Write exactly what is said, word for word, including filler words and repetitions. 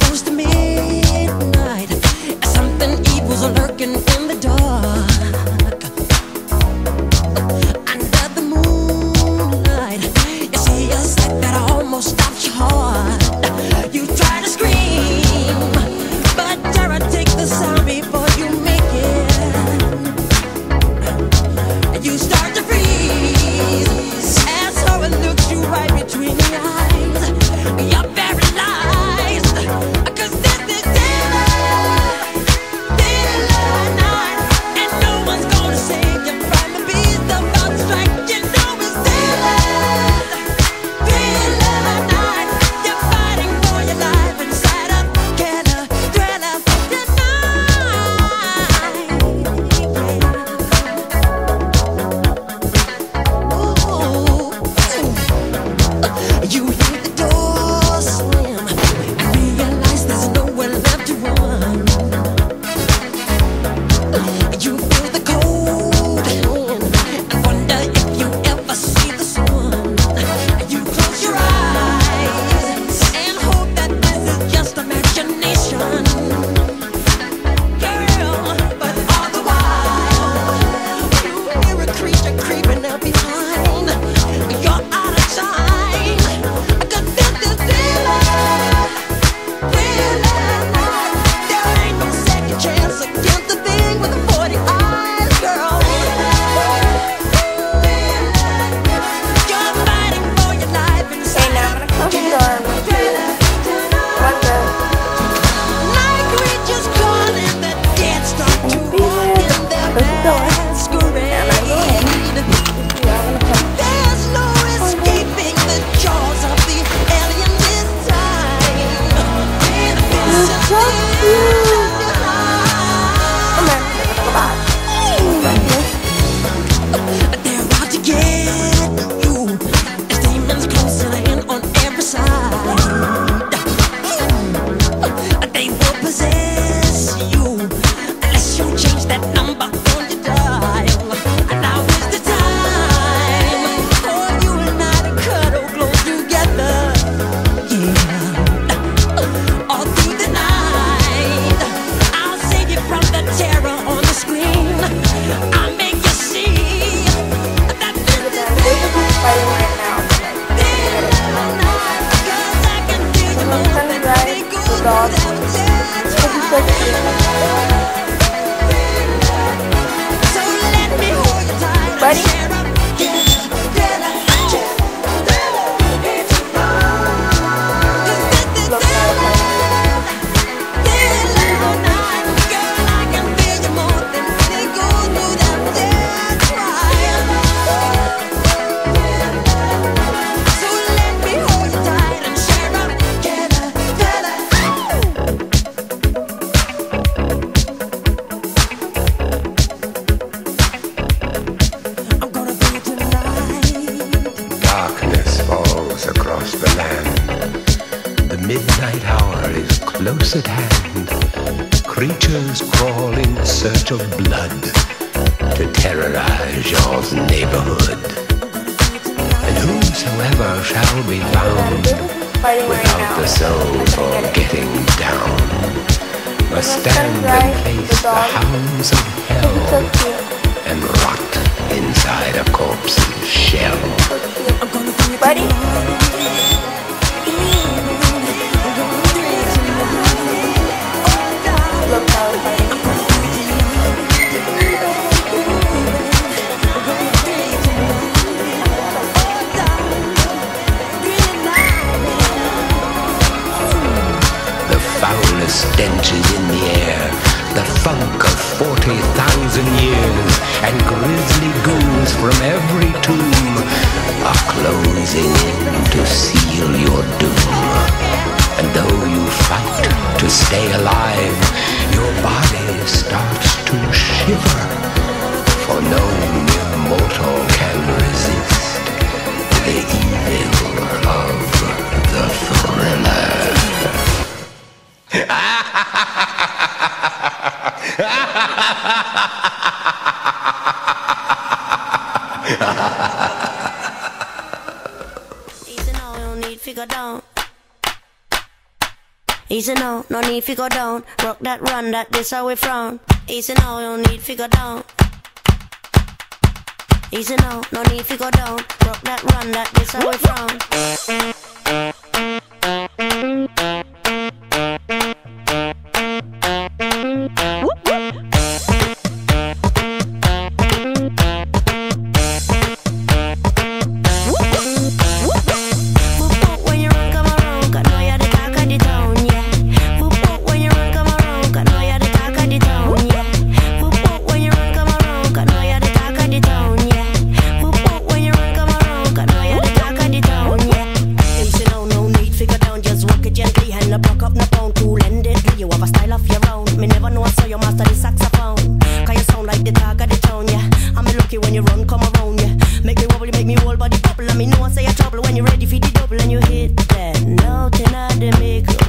close to midnight, something evil's lurking in the dark. Under the moonlight, you see a sight that almost stops your heart. You try to scream, but terror takes the sound before you make it. You start to freeze as horror looks you right between the eyes. You're paralyzed, 'cause this is daylight, daylight night, and no one's gonna save you from the beast about to strike. You know it's daylight, daylight night. You're fighting for your life inside a killer thriller tonight. You hear the door slam and realize there's nowhere left to run. You feel the cold hand and wonder if you ever see the sun. You close your eyes and hope that this is just imagination, girl. But all the while, you hear a creature creeping up behind. You're out of time, 'cause this is daylight, daylight night. There ain't no second chance against the thing with the forty eyes, girl. You're fighting for your life Okay, inside now I'm gonna close the door. What the? night creatures calling the dead start to walk in their Close the door. masquerade. I'm gonna go in. Yeah, I'm gonna close. There's no escaping the jaws of the alien this time. You're so cute. Come on, we're gonna go back. Right here. They're out to get you. There's demons closing in on every side. They will possess you unless you change that number on your dial. Now is the time for you and I to cuddle close together. Yeah. All through the night, I'll save you from the terror on the screen. I'll make you see that this is They're just fighting right now. daylight night, 'cause I can feel you I'm gonna moving. drive They go the dog. through that dead This is so cute. So let me hold you tight and Buddy? share a together. 'Cause this is Look now, daylight, daylight night. Girl, I can feel you more than they go through that dead trial. So let me hold you tight and share a together. I'm gonna be tonight. Darkness falls across the land. The midnight hour is close at hand. Creatures crawl in search of blood to terrorize your neighborhood. And whosoever shall be found They're just fighting right without now. the soul for getting down must stand and face the hounds of This is hell so cute. and rot inside a corpse's shell. So cute. I'm gonna be Buddy? Look now, they're fighting. The foulest stench is in the air, the funk of forty thousand years, and grisly ghouls from every tomb are closing in to seal your doom. And though you fight to stay alive, your body starts to shiver, for no mere mortal can resist the evil of the thriller. Easy now, you don't need figure down. Easy now, no need to go down. Rock that, run that, this how we frown. Easy now, no need to go down. Easy now, no need to go down. Rock that, run that, this how we frown. When you run, come around, yeah. Make me wobble, you make me whole body bubble. And me know I say a trouble when you're ready for the double and you hit that note and I make